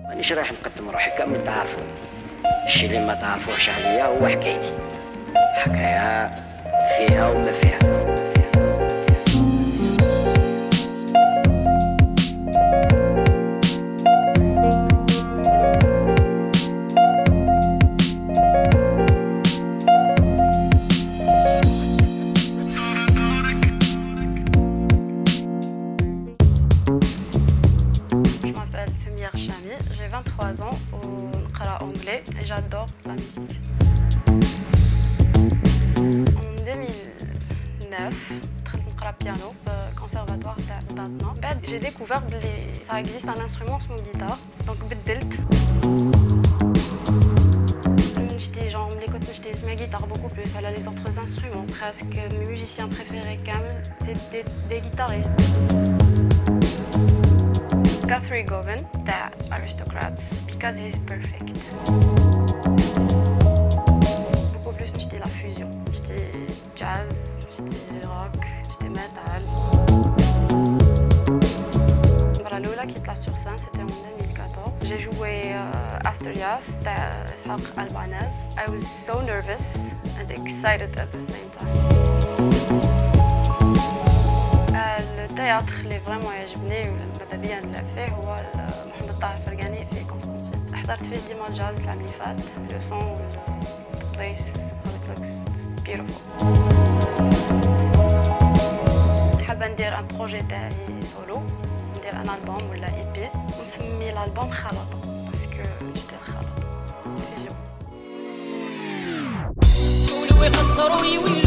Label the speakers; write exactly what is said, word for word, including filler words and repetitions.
Speaker 1: مانيش رايح نقدم روحي كامل تعرفوني. الشيء اللي ما تعرفوش عليا هو حكايتي، حكاية فيها وما فيها.
Speaker 2: J'ai vingt-trois ans et je parle anglais et j'adore la musique. En deux mille neuf, j'ai appris le piano au conservatoire de Batna. J'ai découvert que ça existe un instrument sur mon guitare, donc j'ai changé. Genre, j'écoute ma guitare beaucoup plus, elle a les autres instruments. Presque mes musiciens préférés, c'est des, des guitaristes. Guthrie Govan, the Aristocrats, because he's perfect. Beaucoup plus, j'étais la fusion. J'étais jazz, j'étais rock, j'étais metal. Voilà, Lola qui est là sur scène, c'était en deux mille quatorze. J'ai joué euh, Asturias, de Ishaq Albanese. I was so nervous and excited at the same time. التياتر اللي فريمون يعجبني ماذا بيا نلعب فيه هو محمد طه الفرقاني في قسطنطين. حضرت فيه ديما الجاز العام اللي فات. لو سون بليس how it looks it's beautiful. حابة ندير ان بروجي تاعي سولو، ندير ان البوم ولا اي بي ونسمي الالبوم خلطة باسكو جدي الخلطة فيزيون. يقولوا يقصروا يولوا